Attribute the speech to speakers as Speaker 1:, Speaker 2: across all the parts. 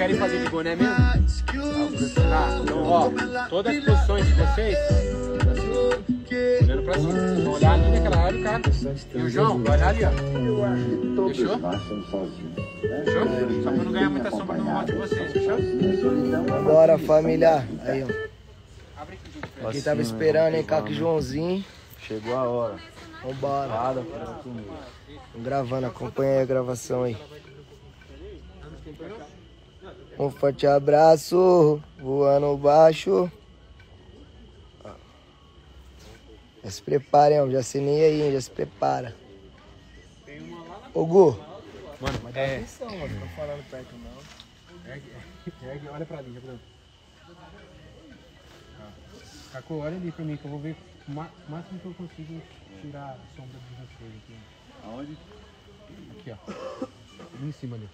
Speaker 1: querem fazer de boné mesmo? Tá, então ó, todas as posições de vocês, olhando pra cima. Vão olhar ali naquela área do cara. E o João, vai olhar ali, ó. Fechou? Fechou? Só pra não ganhar muita sombra no rosto de vocês, fechou?
Speaker 2: Bora, família. Aí, ó. Quem tava esperando, hein? Caco e Joãozinho.
Speaker 3: Chegou a hora.
Speaker 2: Vambora. Vamos gravando, acompanha aí a gravação aí. Um forte abraço, voando baixo. Já se preparem, ó. Já assinei aí, hein? Já se prepara. Ô, Gu.
Speaker 1: Mano,
Speaker 2: Mas dá atenção, mano. Não tô falando perto, não.
Speaker 1: Ergue, olha pra ali, Gabriel. Caco, olha ali pra mim que eu vou ver o máximo que eu consigo tirar a sombra de vocês aqui.
Speaker 3: Aonde?
Speaker 1: Aqui, ó. Ali em cima ali.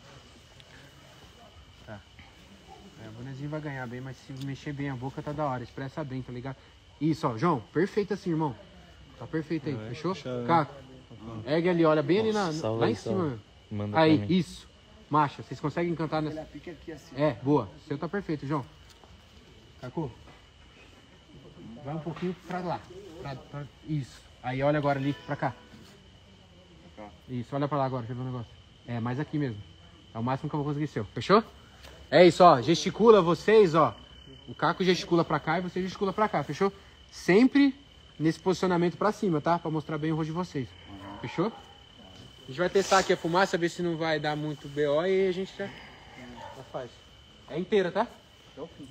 Speaker 1: Tá. O bonezinho vai ganhar bem, mas se mexer bem a boca tá da hora. Expressa bem, tá ligado? Isso, ó. João, perfeito assim, irmão. Tá perfeito aí, fechou? Caco, ergue ali, olha bem ali lá em cima. Aí, isso. Marcha, vocês conseguem cantar nessa... É, boa. O seu tá perfeito, João. Caco. Vai um pouquinho pra lá. Isso. Aí olha agora ali pra cá. Isso, olha pra lá agora, deixa eu ver um negócio. É, mais aqui mesmo. É o máximo que eu vou conseguir seu. Fechou? É isso, ó. Gesticula vocês, ó. O Caco gesticula pra cá e você gesticula pra cá, fechou? Sempre nesse posicionamento pra cima, tá? Pra mostrar bem o rosto de vocês. Fechou? A gente vai testar aqui a fumaça, ver se não vai dar muito BO e a gente já faz. É inteira, tá? Até o fim.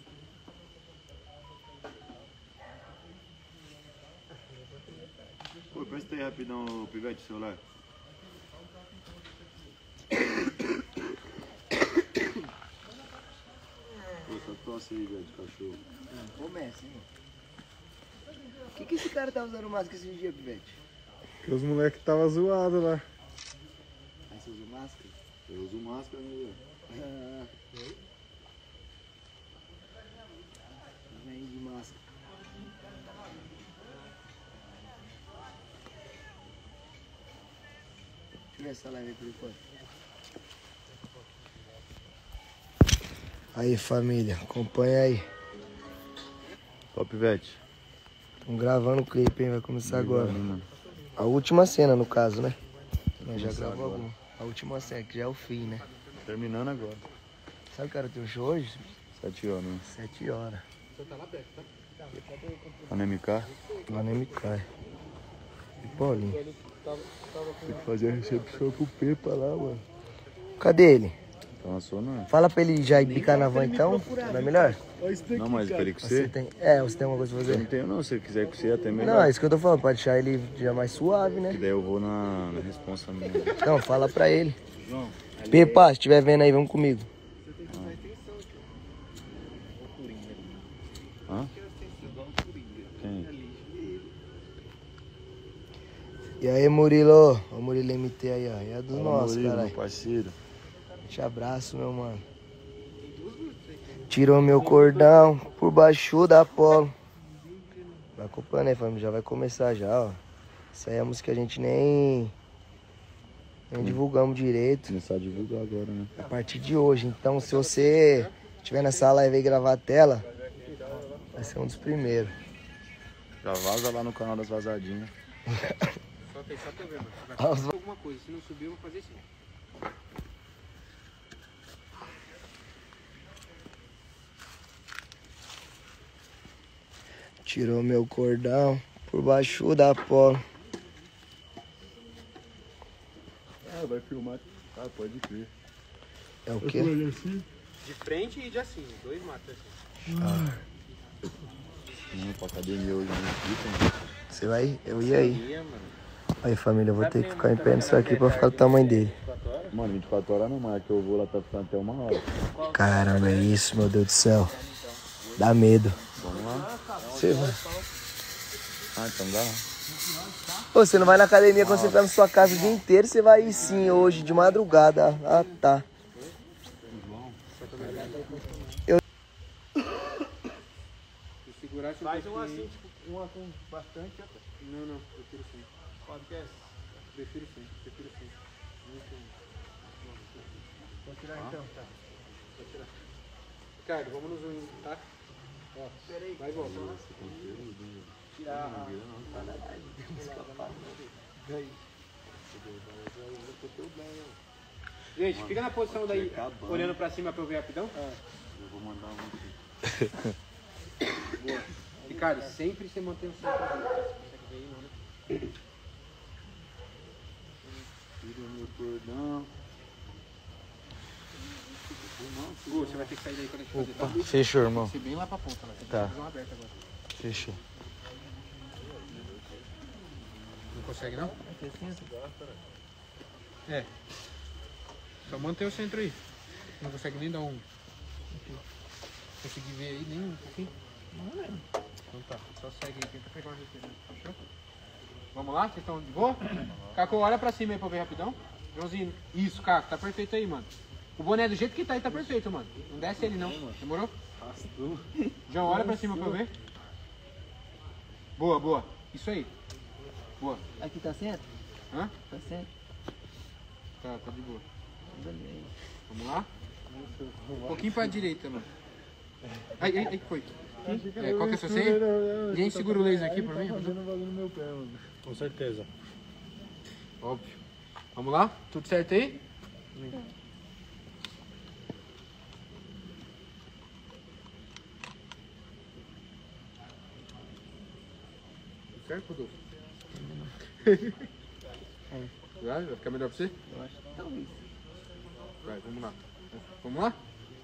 Speaker 3: Pô, presta aí rapidão, Pivete, o celular. Pô, só tosse aí, velho, de cachorro.
Speaker 2: Começa, hein? O que esse cara tá usando máscara esse dia, Pivete?
Speaker 4: Porque os moleques tava zoado lá.
Speaker 2: Aí você usa máscara?
Speaker 3: Eu uso máscara, né, velho?
Speaker 2: Vem de máscara. Deixa eu ver essa live aí por enquanto. Aí, família, acompanha aí.
Speaker 3: Ó, Pivete.
Speaker 2: Estamos gravando o clipe, hein? Vai começar agora.
Speaker 3: Ali, mano.
Speaker 2: A última cena, no caso, né? Nós já
Speaker 3: Começar
Speaker 2: gravou
Speaker 3: agora.
Speaker 2: alguma. A última cena, que já é o fim, né?
Speaker 3: Terminando agora.
Speaker 2: Sabe que era o teu show hoje?
Speaker 3: 7 horas, né?
Speaker 2: 7 horas.
Speaker 3: Tá no MK?
Speaker 2: Lá nem me cai. E Paulinho.
Speaker 3: Tem que fazer a recepção pro Pepa lá, mano.
Speaker 2: Cadê ele?
Speaker 3: Tá na sua, não.
Speaker 2: Fala pra ele já ir picar na van então. Não é melhor?
Speaker 3: Não, mas pra ele com
Speaker 2: Você
Speaker 3: você?
Speaker 2: tem... É, você tem alguma coisa pra
Speaker 3: Eu não
Speaker 2: fazer?
Speaker 3: tenho não, se ele quiser com você até
Speaker 2: Não,
Speaker 3: melhor.
Speaker 2: é isso que eu tô falando, pra deixar ele já mais suave,
Speaker 3: Que
Speaker 2: né?
Speaker 3: daí eu vou na responsa minha.
Speaker 2: Não, fala pra ele. Pepa, se estiver vendo aí, vamos comigo.
Speaker 3: Hã? Quem?
Speaker 2: E aí, Murilo? O Murilo MT aí, ó. É dos nossos,
Speaker 3: Murilo,
Speaker 2: caralho.
Speaker 3: meu parceiro.
Speaker 2: Te abraço, meu mano. Tirou meu cordão por baixo da polo. Vai acompanhando aí, família. Já vai começar já, ó. Isso aí é a música que a gente nem divulgamos direito.
Speaker 3: Começar a divulgar agora, né?
Speaker 2: A partir de hoje. Então, se você estiver nessa live e gravar a tela, vai ser um dos primeiros.
Speaker 3: Já vaza lá no canal das vazadinhas.
Speaker 1: Só pensar pra eu ver, mano. Vai fazer alguma coisa. Se não subir, eu vou fazer assim.
Speaker 2: Tirou meu cordão por baixo da polo.
Speaker 3: Ah, vai filmar. Ah, pode crer.
Speaker 2: É o quê?
Speaker 1: De frente e de assim. Dois matos assim.
Speaker 3: Não, pra academia hoje não fica,
Speaker 2: Você vai? Eu ia aí.
Speaker 1: Ia, mano.
Speaker 2: Aí, família, eu vou ter que ficar em pé nisso aqui pra ficar do tamanho dele.
Speaker 3: Mano, 24 horas não, mas que eu vou lá tá ficando até 1 hora.
Speaker 2: Caramba, é isso, meu Deus do céu. Dá medo.
Speaker 3: Vamos lá?
Speaker 2: Você vai.
Speaker 3: Ah, então dá.
Speaker 2: Pô, você não vai na academia quando você tá na sua casa o dia inteiro, você vai ir sim hoje, de madrugada. Ah, tá.
Speaker 1: Faz um assim, tipo, uma com bastante. Não, prefiro sem. Qual que é? Prefiro sem. Muito. Vou tirar então, tá? Vou tirar. Ricardo, vamos no zoom, tá? Ó, vai e volta. Tirar a... Gente, fica na posição daí, olhando pra cima pra eu ver rapidão.
Speaker 3: Eu vou mandar um aqui.
Speaker 1: Boa. Ricardo, sempre você mantém o centro aqui. Você consegue ver aí, não, né?
Speaker 3: Tira o meu cordão.
Speaker 1: Gu, você vai ter que sair daí quando a gente fazer, tá?
Speaker 2: Fechou, irmão.
Speaker 1: Tem que ser bem lá pra ponta, lá. Tem que
Speaker 2: Tá.
Speaker 1: fazer uma aberta agora.
Speaker 2: Fechou.
Speaker 1: Não consegue, não? É. Só mantém o centro aí. Não consegue nem dar um... Conseguir ver aí nem um pouquinho? Não lembro. Então tá, só segue aí, tenta pegar uma referência, fechou? Vamos lá? Vocês estão de boa? Caco, olha pra cima aí pra eu ver rapidão. Joãozinho, isso, Caco, tá perfeito aí, mano. O boné do jeito que tá aí tá perfeito, mano. Não desce ele não, demorou? João, olha pra cima pra eu ver. Boa, boa. Isso aí. Boa.
Speaker 5: Aqui tá certo?
Speaker 1: Hã?
Speaker 5: Tá certo?
Speaker 1: Tá de boa.
Speaker 5: Beleza.
Speaker 1: Vamos lá? Um pouquinho pra direita, mano. Ai, foi. É, qual que é a sua senha? Ninguém segura o laser aqui pra mim?
Speaker 4: Fazendo bagulho no meu pé, mano.
Speaker 3: Com certeza.
Speaker 1: Óbvio. Vamos lá? Tudo certo aí? Tudo certo, Rodolfo? Vai ficar melhor pra você?
Speaker 5: Eu acho que talvez.
Speaker 1: Vai, vamos lá. Vamos lá?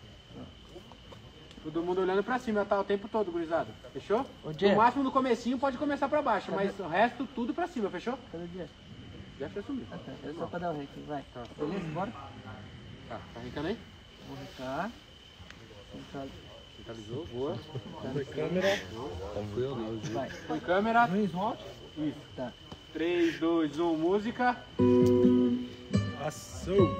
Speaker 1: Todo mundo olhando pra cima, tá? O tempo todo, gurizada. Fechou? No máximo no comecinho pode começar pra baixo, mas o resto tudo pra cima, fechou?
Speaker 5: Cadê o dia?
Speaker 1: Já foi sumido.
Speaker 5: Ah, tá. É só pra dar o rec, vai.
Speaker 1: Tá.
Speaker 5: Beleza, bora?
Speaker 1: Tá arrancando aí?
Speaker 5: Vou recar.
Speaker 1: Centralizou, boa.
Speaker 5: Vai.
Speaker 1: Põe câmera.
Speaker 5: Luiz, volte.
Speaker 1: Isso.
Speaker 5: Tá.
Speaker 1: 3, 2, 1, música.
Speaker 3: Ação!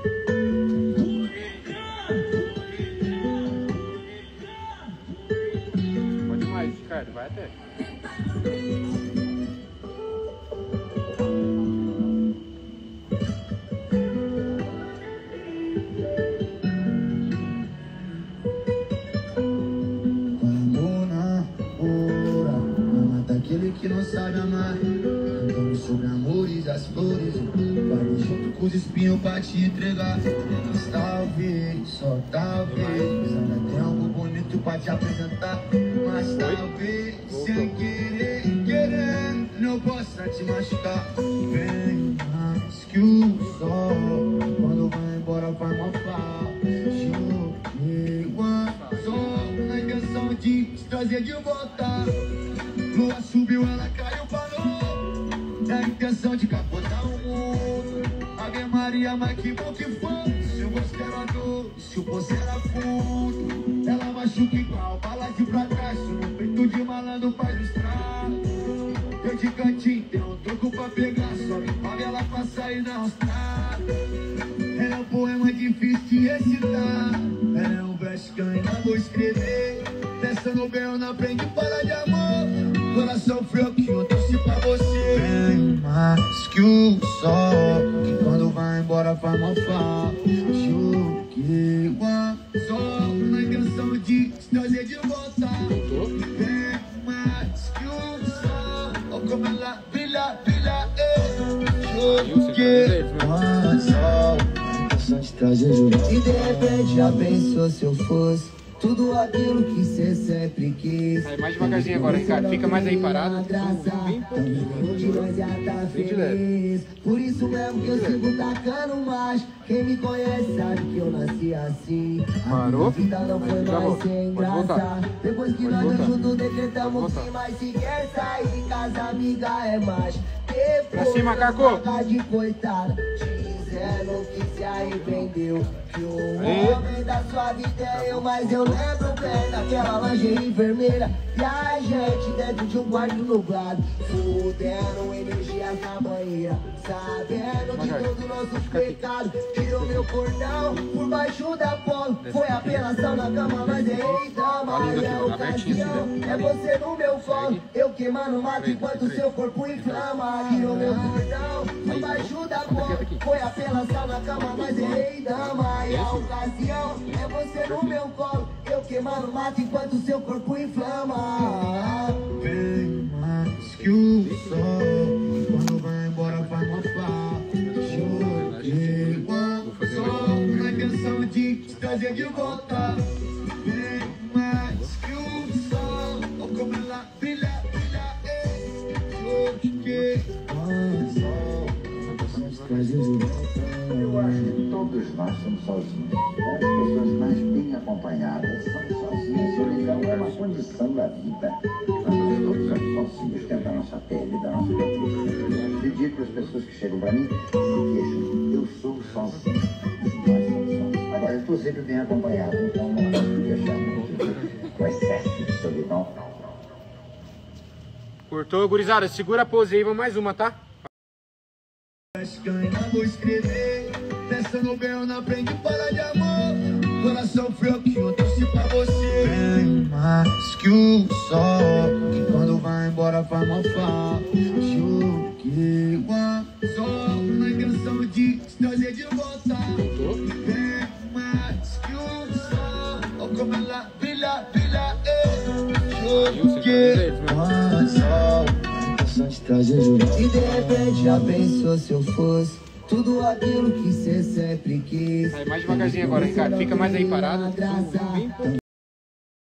Speaker 1: Pode mais, Ricardo, vai até.
Speaker 6: Aquele que não sabe amar. Cantamos sobre amores, as flores. Vai junto com os espinhos pra te entregar. Mas talvez, só talvez, ainda tem algo bonito pra te apresentar. Mas talvez, sem querer, querendo, não possa te machucar. Bem mais que o sol, quando vai embora vai mofar. Chegou a sol, na intenção de te trazer de volta. Lua subiu, ela caiu, parou. Na intenção de capotar o mundo. Ave Maria, mas que bom que foi. Se o gosto era doce, se o poço era fundo. Ela machuca igual bala de pra trás. No peito de malandro faz o estrago. Eu de cantinho, tem um troco pra pegar. Só me paga ela pra sair na estrada. Ela é um poema difícil de recitar. Ela é um verso que eu ainda vou escrever. Pensando bem, eu não aprendi para de amor. Coração frio que eu torci pra você. Bem mais que o sol, que quando vai embora faz mofar. Joguei o sol na intenção de te trazer de volta. Bem mais que o sol, oh como ela brilha, brilha. Joguei o sol na intenção de trazer de volta. E de repente já pensou se eu fosse tudo aquilo que cê sempre quis.
Speaker 1: Aí, mais devagarzinho agora, Ricardo. Fica mais aí parado. Bem
Speaker 6: feliz. Por isso mesmo que eu sigo tacando mais. Quem me conhece sabe que eu nasci assim.
Speaker 1: Parou?
Speaker 6: A vida não foi mais sem graça. Depois que nós dois juntos decretamos que mais se quer sair de casa, amiga, é mais.
Speaker 1: Pra cima, Caco.
Speaker 6: De coitada, dizendo que se arrependeu. Que o homem da sua vida é eu, mas eu lembro bem daquela lingerie vermelha. E a gente dentro de um quarto nublado, fudendo energias na banheira, sabendo de todos nossos pecados. Tirou meu cordão por baixo da polo. Foi apelação na cama, mas errei dama. E a ocasião é você no meu colo. Eu queimando mato enquanto seu corpo inflama. Tirou meu cordão por baixo da polo. Foi apelação na cama, mas errei dama. E a ocasião é você no meu colo. eu queimar no mato enquanto seu corpo inflama. Bem mais que o sol, quando vai embora faz mofar. Joguei uma só na intenção de te trazer de volta. Bem mais que o sol, ou como ela brilha, brilha. Joguei uma só na intenção de trazer de volta.
Speaker 7: Eu acho que todos nós somos sozinhos. As pessoas mais bem acompanhadas são sozinhas. Solidão é uma condição da vida. Nós todos somos sozinhos dentro da nossa pele, da nossa cabeça. Eu acredito que as pessoas que chegam para mim se queixam. Eu sou sozinho. Nós somos sozinhos. Agora, eu estou sempre bem acompanhado, então não posso me deixar muito com excesso de solidão.
Speaker 1: Cortou, gurizada. Segura a pose aí, vamos mais uma, tá?
Speaker 6: Vou escrever, pensando bem eu não aprendi para de amor. Coração frio que eu torci pra você. Bem mais que o sol, que quando vai embora faz mofar. Joguei uma só na intenção de te trazer de volta. Bem mais que o sol, oh, como ela brilha, brilha. Joguei uma só de trazer de volta. E de repente já pensou se eu fosse tudo aquilo que cê sempre quis.
Speaker 1: Aí, mais devagarzinho agora, Ricardo. Fica mais aí parado.